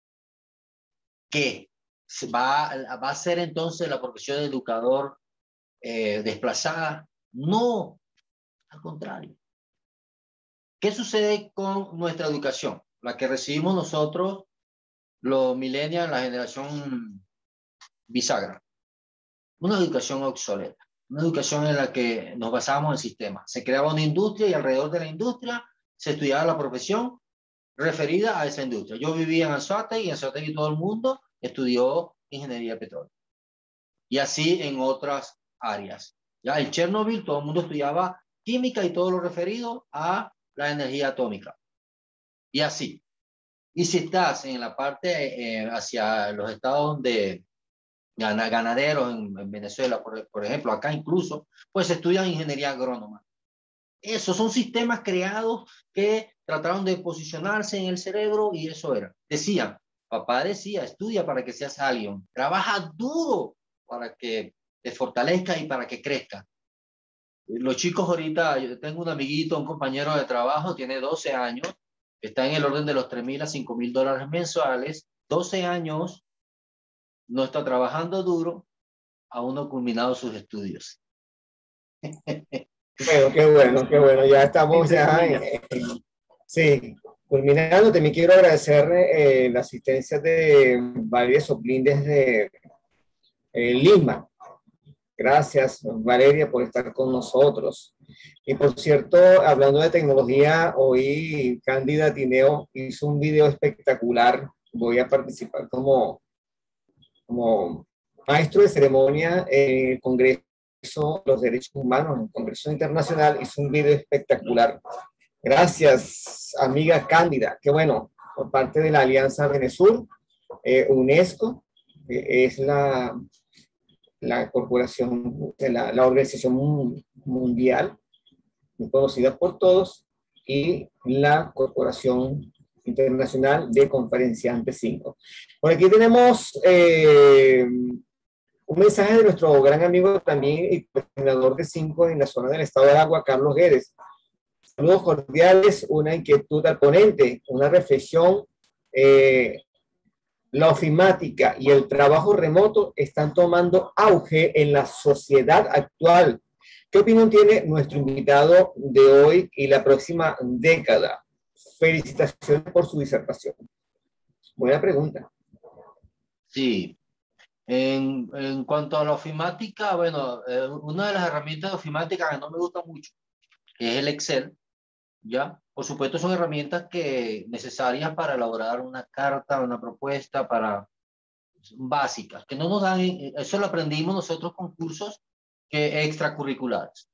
¿qué? ¿Va, va a ser entonces la profesión de educador eh, desplazada? No, al contrario. ¿Qué sucede con nuestra educación? La que recibimos nosotros, los millennials, la generación bisagra. Una educación obsoleta. Una educación en la que nos basábamos en sistemas. Se creaba una industria y alrededor de la industria se estudiaba la profesión referida a esa industria. Yo vivía en Anzoátegui y en Anzoátegui todo el mundo estudió ingeniería de petróleo. Y así en otras áreas. Ya en Chernobyl todo el mundo estudiaba química y todo lo referido a la energía atómica. Y así. Y si estás en la parte eh, hacia los estados de ganaderos en, en Venezuela, por, por ejemplo, acá incluso, pues estudian ingeniería agrónoma. Esos son sistemas creados que trataron de posicionarse en el cerebro y eso era. Decían, papá decía, estudia para que seas alguien, trabaja duro para que te fortalezca y para que crezca. Los chicos ahorita, yo tengo un amiguito, un compañero de trabajo, tiene doce años, está en el orden de los tres mil a cinco mil dólares mensuales, doce años, no está trabajando duro, aún no ha culminado sus estudios. Bueno, qué bueno, qué bueno. Ya estamos ya en, en, sí, culminando. También quiero agradecer eh, la asistencia de Valeria Soplín desde eh, Lima. Gracias, Valeria, por estar con nosotros. Y por cierto, hablando de tecnología, hoy Cándida Tineo hizo un video espectacular. Voy a participar como, como maestro de ceremonia en el Congreso de los Derechos Humanos, en el Congreso Internacional. Hizo un video espectacular. Gracias, amiga Cándida. Qué bueno, por parte de la Alianza Venesur, eh, UNESCO, eh, es la... la corporación, la, la organización mundial, muy conocida por todos, y la Corporación Internacional de Conferenciantes cinco. Por aquí tenemos eh, un mensaje de nuestro gran amigo también y coordinador de cinco en la zona del estado de Aragua, Carlos Guedes. Saludos cordiales, una inquietud al ponente, una reflexión. Eh, La ofimática y el trabajo remoto están tomando auge en la sociedad actual. ¿Qué opinión tiene nuestro invitado de hoy y la próxima década? Felicitaciones por su disertación. Buena pregunta. Sí. En, en cuanto a la ofimática, bueno, eh, una de las herramientas de ofimática que no me gusta mucho, que es el Excel, ¿ya? Por supuesto, son herramientas que necesarias para elaborar una carta, una propuesta, para básicas, que no nos dan, eso lo aprendimos nosotros con cursos que extracurriculares.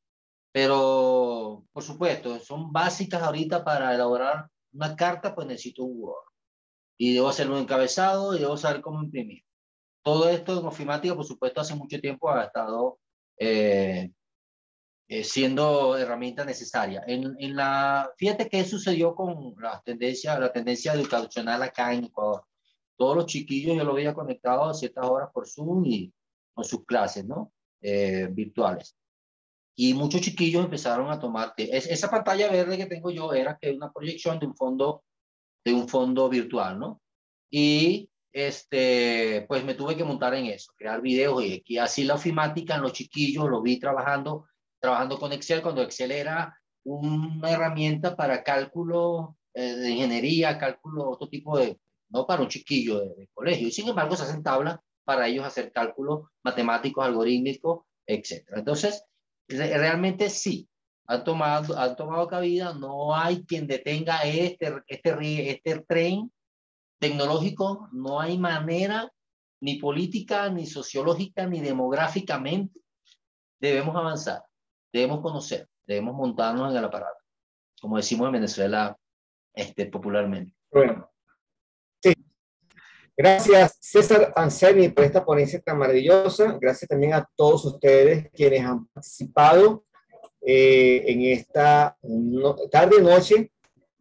Pero, por supuesto, son básicas ahorita para elaborar una carta, pues necesito un Word. Y debo hacerlo encabezado y debo saber cómo imprimir. Todo esto en ofimática, por supuesto, hace mucho tiempo ha estado eh, eh, siendo herramienta necesaria. En, en la, fíjate qué sucedió con la tendencia, la tendencia educacional acá en Ecuador. Todos los chiquillos yo lo veía conectados a ciertas horas por Zoom y con sus clases, ¿no? Eh, virtuales. Y muchos chiquillos empezaron a tomar, es, esa pantalla verde que tengo yo era que una proyección de un fondo, de un fondo virtual, ¿no? Y este, pues me tuve que montar en eso, crear videos y, y así la ofimática en los chiquillos, lo vi trabajando, trabajando con Excel, cuando Excel era una herramienta para cálculo eh, de ingeniería, cálculo, otro tipo de, no para un chiquillo de, de colegio. Y sin embargo se hacen tablas para ellos hacer cálculos matemáticos, algorítmicos, etcétera. Entonces, re realmente sí, han tomado, han tomado cabida, no hay quien detenga este, este, este tren tecnológico, no hay manera ni política, ni sociológica, ni demográficamente. Debemos avanzar, debemos conocer, debemos montarnos en el aparato, como decimos en Venezuela este, popularmente. Bueno, sí. Gracias, César Anselmi, por esta ponencia tan maravillosa. Gracias también a todos ustedes quienes han participado eh, en esta no, tarde-noche.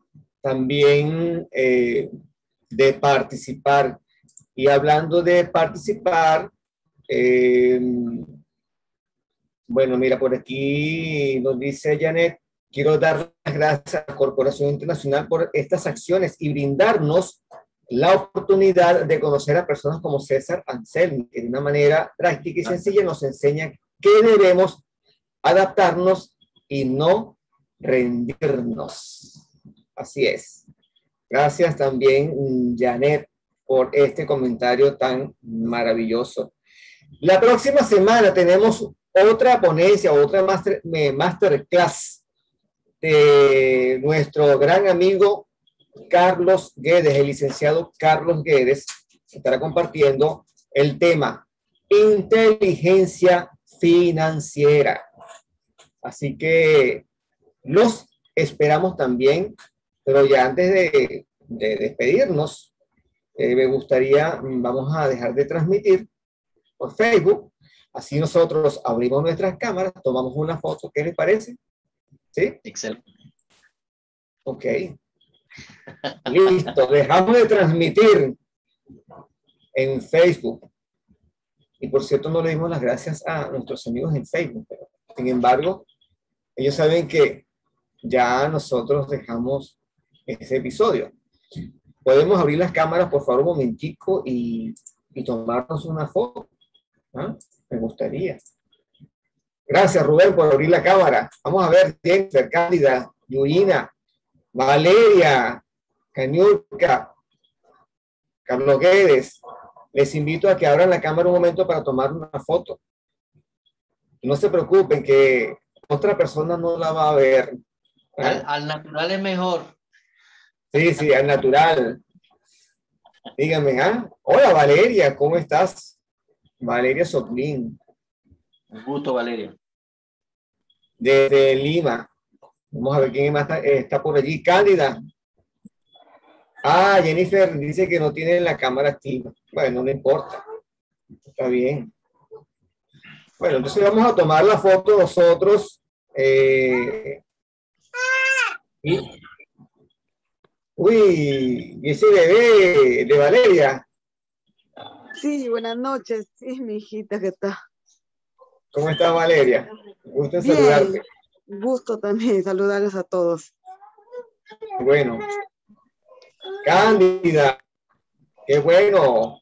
También eh, de participar. Y hablando de participar, eh, bueno, mira, por aquí nos dice Janet, quiero dar las gracias a la Corporación Internacional por estas acciones y brindarnos la oportunidad de conocer a personas como César Anselmi, que de una manera práctica y sencilla nos enseña que debemos adaptarnos y no rendirnos. Así es. Gracias también, Janet, por este comentario tan maravilloso. La próxima semana tenemos otra ponencia, otra master, masterclass de nuestro gran amigo Carlos Guedes, el licenciado Carlos Guedes, que estará compartiendo el tema inteligencia financiera. Así que Los esperamos también, pero ya antes de, de despedirnos, eh, me gustaría, vamos a dejar de transmitir por Facebook, así nosotros abrimos nuestras cámaras, tomamos una foto, ¿qué les parece? ¿Sí? Excelente. Ok. Listo, dejamos de transmitir en Facebook. Y por cierto, no le dimos las gracias a nuestros amigos en Facebook, pero sin embargo, ellos saben que ya nosotros dejamos ese episodio. Podemos abrir las cámaras, por favor, un momentico y, y tomarnos una foto. ¿Ah? Me gustaría. Gracias, Rubén, por abrir la cámara. Vamos a ver, Jennifer, Cándida, Yurina, Valeria, Cañurca, Carlos Guedes. Les invito a que abran la cámara un momento para tomar una foto. No se preocupen que otra persona no la va a ver. ¿Eh? Al, al natural es mejor. Sí, sí, al natural. Dígame, ¿ah? Hola, Valeria, ¿cómo estás? Valeria Soplín. Un gusto, Valeria. Desde Lima. Vamos a ver quién más está, está por allí. Cándida. Ah, Jennifer dice que no tiene la cámara activa. Bueno, no importa. Está bien. Bueno, entonces vamos a tomar la foto nosotros. Eh, y, uy, ¿y ese bebé de Valeria? Sí, buenas noches. Sí, mi hijita, ¿qué tal? ¿Cómo estás, Valeria? Gusto en Bien, saludarte. gusto también saludarles a todos. Bueno. Cándida. Qué bueno.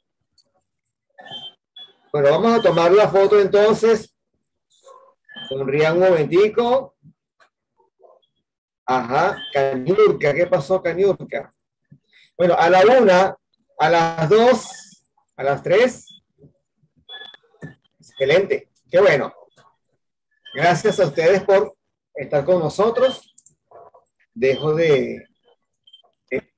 Bueno, vamos a tomar la foto entonces. Sonrían un momentico. Ajá. Cañurca, ¿qué pasó, Cañurca? Bueno, a la una, a las dos, a las tres. Excelente. Qué bueno. Gracias a ustedes por estar con nosotros. Dejo de